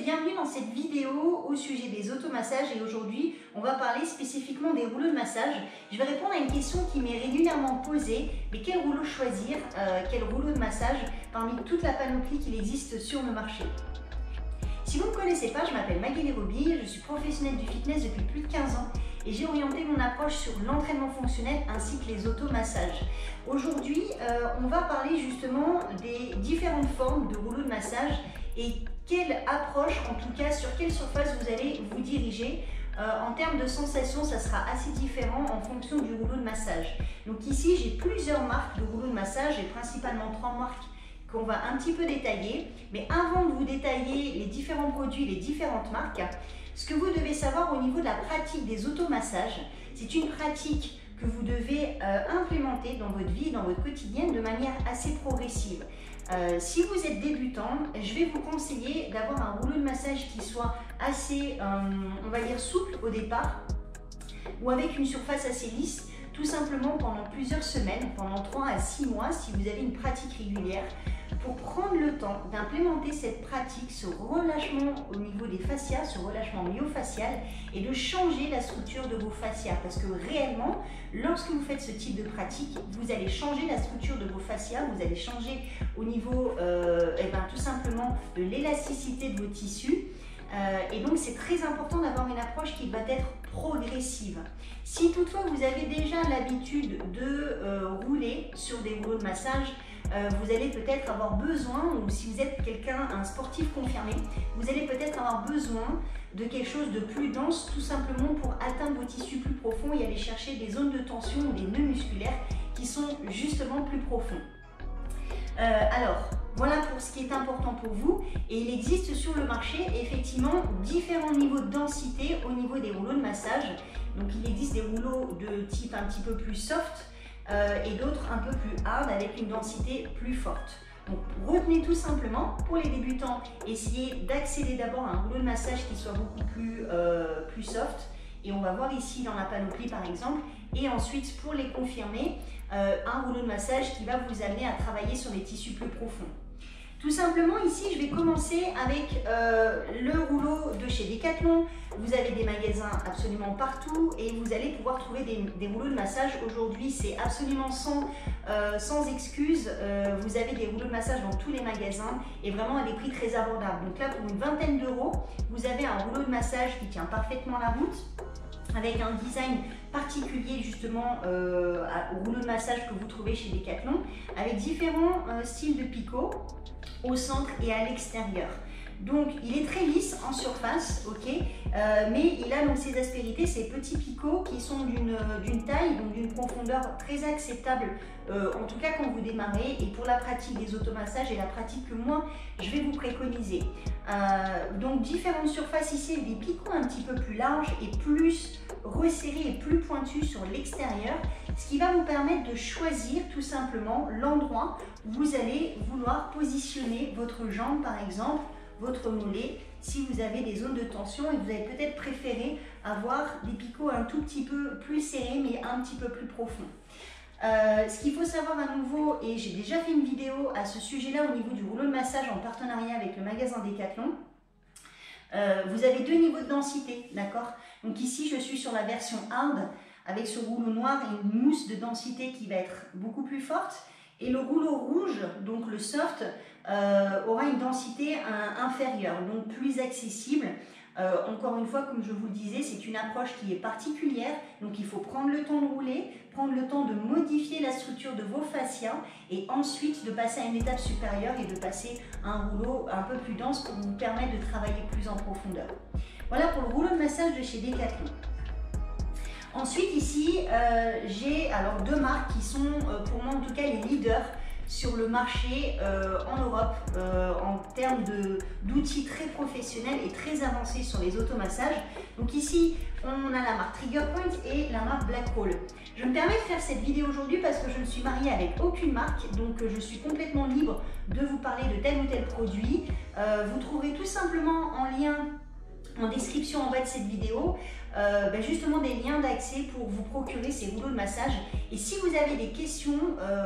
bienvenue dans cette vidéo au sujet des automassages et aujourd'hui on va parler spécifiquement des rouleaux de massage. Je vais répondre à une question qui m'est régulièrement posée, mais quel rouleau choisir, quel rouleau de massage parmi toute la panoplie qu'il existe sur le marché. Si vous ne me connaissez pas, je m'appelle Magali Roby, je suis professionnelle du fitness depuis plus de 15 ans et j'ai orienté mon approche sur l'entraînement fonctionnel ainsi que les automassages. Aujourd'hui, on va parler justement des différentes formes de rouleaux de massage et quelle approche, en tout cas sur quelle surface vous allez vous diriger. En termes de sensations, ça sera assez différent en fonction du rouleau de massage. Donc ici, j'ai plusieurs marques de rouleaux de massage et principalement 3 marques qu'on va un petit peu détailler. Mais avant de vous détailler les différents produits, les différentes marques, ce que vous devez savoir au niveau de la pratique des automassages, c'est une pratique que vous devez implémenter dans votre vie, dans votre quotidien de manière assez progressive. Si vous êtes débutant, je vais vous conseiller d'avoir un rouleau de massage qui soit assez, on va dire, souple au départ ou avec une surface assez lisse, tout simplement pendant plusieurs semaines, pendant 3 à 6 mois si vous avez une pratique régulière, pour prendre le temps d'implémenter cette pratique, ce relâchement au niveau des fascias, ce relâchement myofascial et de changer la structure de vos fascias parce que réellement, lorsque vous faites ce type de pratique, vous allez changer la structure de vos fascias, vous allez changer au niveau tout simplement de l'élasticité de vos tissus. Et donc c'est très important d'avoir une approche qui va être progressive. Si toutefois vous avez déjà l'habitude de rouler sur des rouleaux de massage, vous allez peut-être avoir besoin, ou si vous êtes un sportif confirmé, vous allez peut-être avoir besoin de quelque chose de plus dense, tout simplement pour atteindre vos tissus plus profonds et aller chercher des zones de tension ou des nœuds musculaires qui sont justement plus profonds. Alors, voilà pour ce qui est important pour vous. Et il existe sur le marché effectivement différents niveaux de densité au niveau des rouleaux de massage. Donc il existe des rouleaux de type un petit peu plus soft et d'autres un peu plus hard avec une densité plus forte. Donc retenez tout simplement, pour les débutants, essayez d'accéder d'abord à un rouleau de massage qui soit beaucoup plus soft. Et on va voir ici dans la panoplie par exemple. Et ensuite pour les confirmés, un rouleau de massage qui va vous amener à travailler sur des tissus plus profonds. Tout simplement ici je vais commencer avec le rouleau de chez Decathlon. Vous avez des magasins absolument partout et vous allez pouvoir trouver des rouleaux de massage. Aujourd'hui c'est absolument sans excuse. Vous avez des rouleaux de massage dans tous les magasins et vraiment à des prix très abordables. Donc là pour une vingtaine d'euros, vous avez un rouleau de massage qui tient parfaitement la route, avec un design particulier justement au rouleau de massage que vous trouvez chez Decathlon, avec différents styles de picots au centre et à l'extérieur. Donc il est très lisse en surface, ok, mais il a donc ces aspérités, ces petits picots qui sont d'une taille, donc d'une profondeur très acceptable, en tout cas quand vous démarrez et pour la pratique des automassages et la pratique que moi je vais vous préconiser. Donc différentes surfaces ici, des picots un petit peu plus larges et plus resserrés et plus pointus sur l'extérieur, ce qui va vous permettre de choisir tout simplement l'endroit où vous allez vouloir positionner votre jambe par exemple, votre mollet, si vous avez des zones de tension et vous avez peut-être préféré avoir des picots un tout petit peu plus serrés mais un petit peu plus profonds. Ce qu'il faut savoir à nouveau, et j'ai déjà fait une vidéo à ce sujet-là au niveau du rouleau de massage en partenariat avec le magasin Decathlon, vous avez 2 niveaux de densité, d'accord? Donc ici je suis sur la version hard avec ce rouleau noir et une mousse de densité qui va être beaucoup plus forte. Et le rouleau rouge, donc le soft, aura une densité inférieure, donc plus accessible. Encore une fois, comme je vous le disais, c'est une approche qui est particulière, donc il faut prendre le temps de rouler, prendre le temps de modifier la structure de vos fascias et ensuite de passer à une étape supérieure et de passer à un rouleau un peu plus dense pour vous permettre de travailler plus en profondeur. Voilà pour le rouleau de massage de chez Decathlon. Ensuite ici, j'ai alors 2 marques qui sont pour moi en tout cas les leaders sur le marché en Europe en termes d'outils très professionnels et très avancés sur les automassages. Donc ici, on a la marque Trigger Point et la marque Blackhole. Je me permets de faire cette vidéo aujourd'hui parce que je ne suis mariée avec aucune marque, donc je suis complètement libre de vous parler de tel ou tel produit. Vous trouverez tout simplement en lien en description en bas de cette vidéo justement des liens d'accès pour vous procurer ces rouleaux de massage. Et si vous avez des questions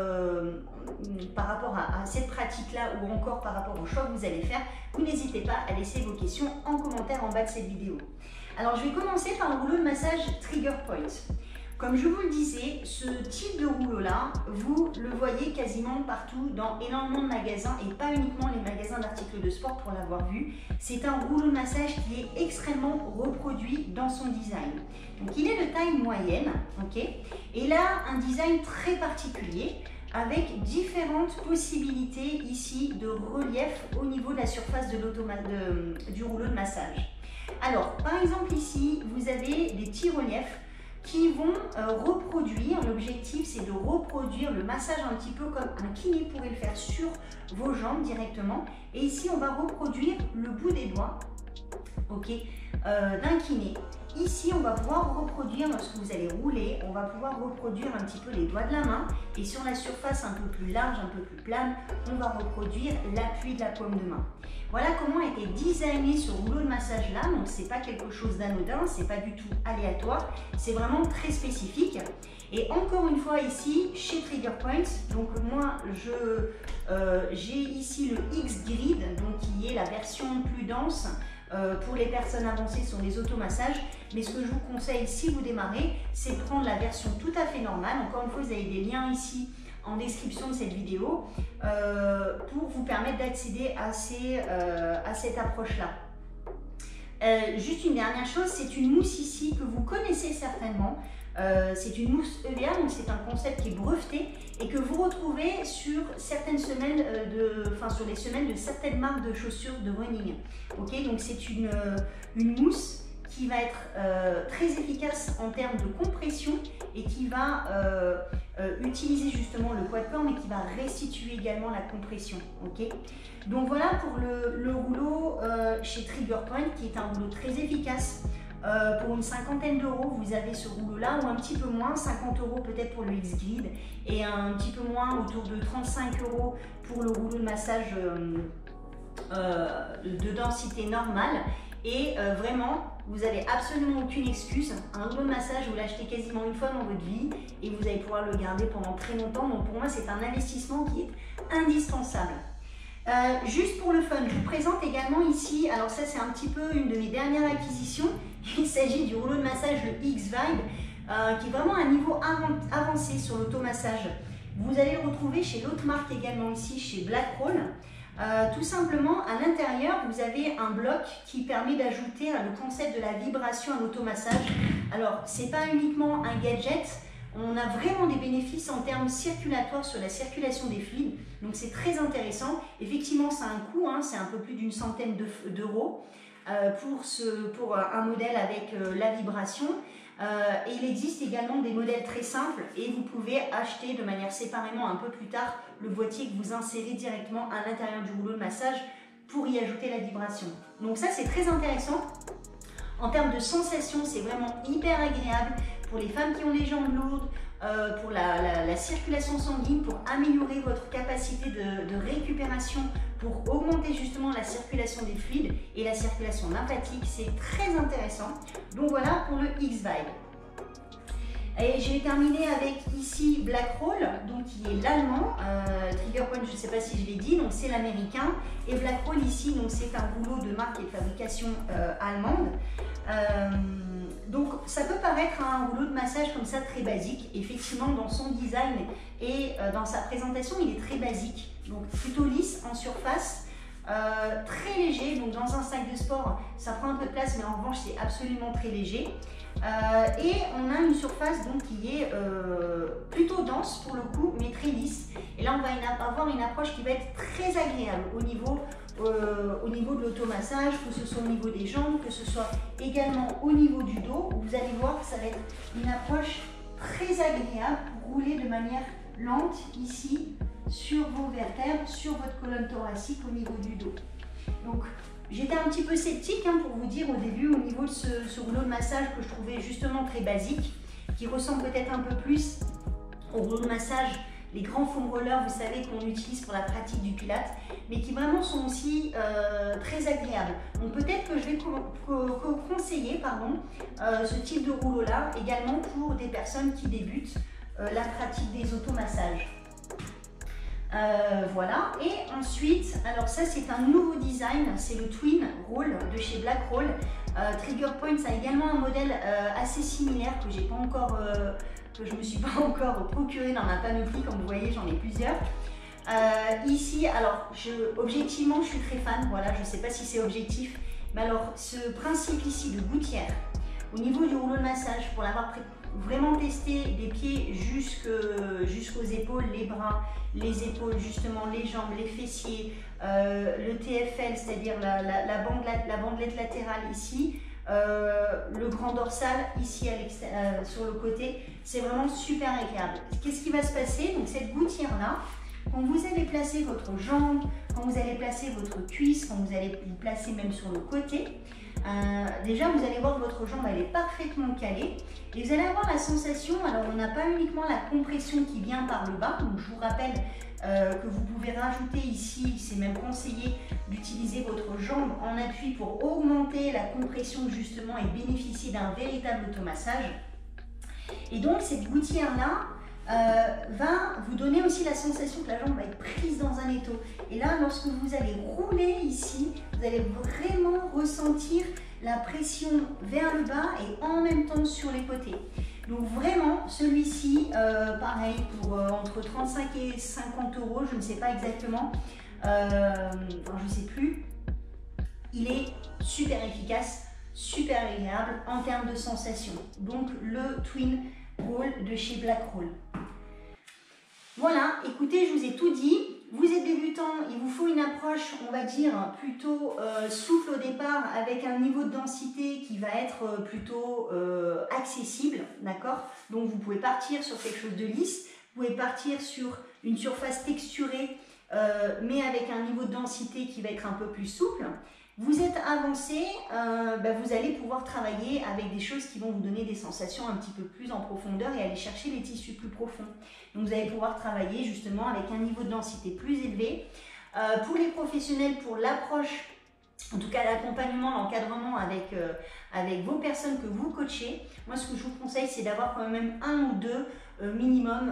par rapport à cette pratique-là ou encore par rapport au choix que vous allez faire, vous n'hésitez pas à laisser vos questions en commentaire en bas de cette vidéo. Alors je vais commencer par le rouleau de massage Trigger Point. Comme je vous le disais, ce type de rouleau-là, vous le voyez quasiment partout dans énormément de magasins et pas uniquement les magasins d'articles de sport pour l'avoir vu. C'est un rouleau de massage qui est extrêmement reproduit dans son design. Donc il est de taille moyenne, ok, et il a un design très particulier avec différentes possibilités ici de relief au niveau de la surface de du rouleau de massage. Alors par exemple ici, vous avez des petits reliefs qui vont reproduire, l'objectif c'est de reproduire le massage un petit peu comme un kiné pourrait le faire sur vos jambes directement. Et ici on va reproduire le bout des doigts, ok, d'un kiné. Ici on va pouvoir reproduire, lorsque vous allez rouler, on va pouvoir reproduire un petit peu les doigts de la main. Et sur la surface un peu plus large, un peu plus plane, on va reproduire l'appui de la paume de main. Voilà comment a été designé ce rouleau de massage là. Donc c'est pas quelque chose d'anodin, c'est pas du tout aléatoire, c'est vraiment très spécifique. Et encore une fois ici chez Trigger Point, donc moi j'ai ici le X-Grid, donc qui est la version plus dense pour les personnes avancées sur les automassages. Mais ce que je vous conseille si vous démarrez, c'est de prendre la version tout à fait normale. Encore une fois, vous avez des liens ici en description de cette vidéo pour vous permettre d'accéder à cette approche-là. Juste une dernière chose, c'est une mousse ici que vous connaissez certainement. C'est une mousse EVA, donc c'est un concept qui est breveté et que vous retrouvez sur certaines semelles, sur les semelles de certaines marques de chaussures de running. Ok, donc c'est une mousse qui va être très efficace en termes de compression et qui va utiliser justement le poids de corps mais qui va restituer également la compression. Ok, donc voilà pour le rouleau chez Trigger Point, qui est un rouleau très efficace. Pour une cinquantaine d'euros, vous avez ce rouleau-là, ou un petit peu moins, 50 euros peut-être pour le X-Grid, et un petit peu moins, autour de 35 euros pour le rouleau de massage de densité normale. Et vraiment, vous n'avez absolument aucune excuse. Un rouleau de massage, vous l'achetez quasiment une fois dans votre vie et vous allez pouvoir le garder pendant très longtemps. Donc pour moi, c'est un investissement qui est indispensable. Juste pour le fun, je vous présente également ici, alors ça c'est un petit peu une de mes dernières acquisitions. Il s'agit du rouleau de massage, le X-Vibe, qui est vraiment un niveau avancé sur l'automassage. Vous allez le retrouver chez l'autre marque également ici, chez Blackroll. Tout simplement, à l'intérieur, vous avez un bloc qui permet d'ajouter le concept de la vibration à l'automassage. Alors, c'est pas uniquement un gadget, on a vraiment des bénéfices en termes circulatoires sur la circulation des fluides, donc c'est très intéressant. Effectivement, ça a un coût, hein, c'est un peu plus d'une centaine d'euros pour un modèle avec la vibration. Et il existe également des modèles très simples et vous pouvez acheter de manière séparément un peu plus tard le boîtier que vous insérez directement à l'intérieur du rouleau de massage pour y ajouter la vibration. Donc ça c'est très intéressant. En termes de sensation, c'est vraiment hyper agréable pour les femmes qui ont les jambes lourdes, pour la circulation sanguine, pour améliorer votre capacité de récupération, pour augmenter justement la circulation des fluides et la circulation lymphatique. C'est très intéressant. Donc voilà pour le X-Vibe. Et je vais terminer avec ici Blackroll, donc qui est l'allemand. Trigger Point, je ne sais pas si je l'ai dit, donc c'est l'américain. Et Blackroll ici, donc c'est un rouleau de marque et de fabrication allemande. Donc ça peut paraître un rouleau de massage comme ça très basique. Effectivement, dans son design et dans sa présentation, il est très basique. Donc plutôt lisse en surface, très léger. Donc dans un sac de sport, ça prend un peu de place, mais en revanche, c'est absolument très léger. Et on a une surface donc qui est plutôt dense pour le coup, mais très lisse. Et là, on va avoir une approche qui va être très agréable au niveau de l'automassage, que ce soit au niveau des jambes, que ce soit également au niveau du dos. Vous allez voir que ça va être une approche très agréable pour rouler de manière lente ici sur vos vertèbres, sur votre colonne thoracique au niveau du dos. Donc j'étais un petit peu sceptique pour vous dire au début au niveau de ce rouleau de massage que je trouvais justement très basique, qui ressemble peut-être un peu plus au rouleau de massage les grands foam rollers, vous savez, qu'on utilise pour la pratique du pilates, mais qui vraiment sont aussi très agréables. Donc peut-être que je vais conseiller ce type de rouleau-là également pour des personnes qui débutent la pratique des automassages. Voilà, et ensuite, alors ça c'est un nouveau design, c'est le Twin Roll de chez Blackroll. Trigger Point a également un modèle assez similaire que j'ai pas encore, que je me suis pas encore procuré dans ma panoplie, comme vous voyez j'en ai plusieurs. Ici, alors objectivement je suis très fan, voilà, je sais pas si c'est objectif, mais alors ce principe ici de gouttière au niveau du rouleau de massage, pour l'avoir vraiment testé des pieds jusqu'aux épaules, les bras, les épaules, justement les jambes, les fessiers, le TFL, c'est-à-dire la bandelette latérale ici, le grand dorsal ici sur le côté, c'est vraiment super agréable. Qu'est-ce qui va se passer? Donc cette gouttière-là, quand vous allez placer votre jambe, quand vous allez placer votre cuisse, quand vous allez vous placer même sur le côté, déjà vous allez voir que votre jambe elle est parfaitement calée et vous allez avoir la sensation, alors on n'a pas uniquement la compression qui vient par le bas, donc je vous rappelle que vous pouvez rajouter ici, c'est même conseillé d'utiliser votre jambe en appui pour augmenter la compression justement et bénéficier d'un véritable automassage. Et donc cette gouttière là va vous donner aussi la sensation que la jambe va être prise dans un étau. Et là, lorsque vous allez rouler ici, vous allez vraiment ressentir la pression vers le bas et en même temps sur les côtés. Donc vraiment, celui-ci, pareil, pour entre 35 et 50 €, je ne sais pas exactement, enfin, je ne sais plus, il est super efficace, super agréable en termes de sensation. Donc le Twin Roll de chez Blackroll. Voilà, écoutez, je vous ai tout dit. Vous êtes débutant, il vous faut une approche, on va dire, plutôt souple au départ, avec un niveau de densité qui va être plutôt accessible, d'accord? Donc vous pouvez partir sur quelque chose de lisse, vous pouvez partir sur une surface texturée, mais avec un niveau de densité qui va être un peu plus souple. Vous êtes avancé, vous allez pouvoir travailler avec des choses qui vont vous donner des sensations un petit peu plus en profondeur et aller chercher les tissus plus profonds. Donc vous allez pouvoir travailler justement avec un niveau de densité plus élevé. Pour les professionnels, pour l'approche, en tout cas l'accompagnement, l'encadrement avec vos personnes que vous coachez, moi ce que je vous conseille c'est d'avoir quand même un ou deux minimum,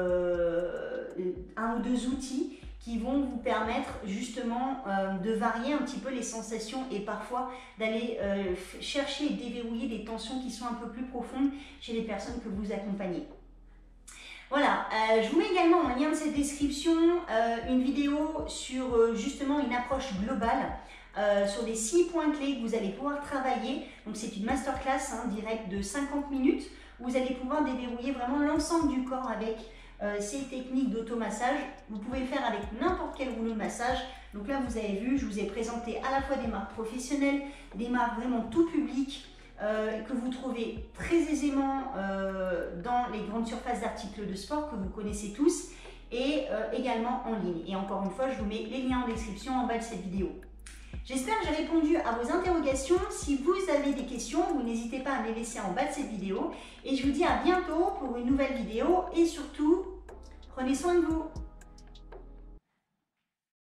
un ou deux outils qui vont vous permettre justement de varier un petit peu les sensations et parfois d'aller chercher et déverrouiller des tensions qui sont un peu plus profondes chez les personnes que vous accompagnez. Voilà, je vous mets également en lien de cette description une vidéo sur justement une approche globale sur les 6 points clés que vous allez pouvoir travailler. Donc c'est une masterclass directe de 50 minutes où vous allez pouvoir déverrouiller vraiment l'ensemble du corps avec ces techniques d'automassage. Vous pouvez le faire avec n'importe quel rouleau de massage. Donc là, vous avez vu, je vous ai présenté à la fois des marques professionnelles, des marques vraiment tout public que vous trouvez très aisément dans les grandes surfaces d'articles de sport que vous connaissez tous et également en ligne. Et encore une fois, je vous mets les liens en description en bas de cette vidéo. J'espère que j'ai répondu à vos interrogations. Si vous avez des questions, vous n'hésitez pas à me les laisser en bas de cette vidéo. Et je vous dis à bientôt pour une nouvelle vidéo. Et surtout, prenez soin de vous.